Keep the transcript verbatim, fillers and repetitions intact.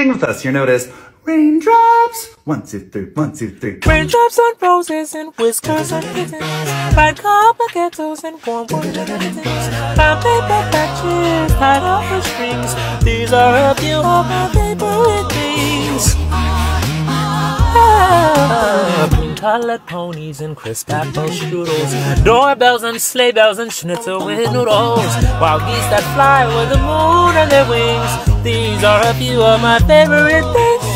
Sing with us, your note is raindrops. One, two, three, one, two, three. Raindrops on roses and whiskers and kittens, fine copper kettles and warm water kittens, fine paper patches tied up with strings. These are a few of my favorite things. Ah, green-collared ponies and crisp apple strudels, doorbells and sleigh bells and schnitzel with noodles, wild geese that fly with the moon on their wings. These are a few of my favorite things.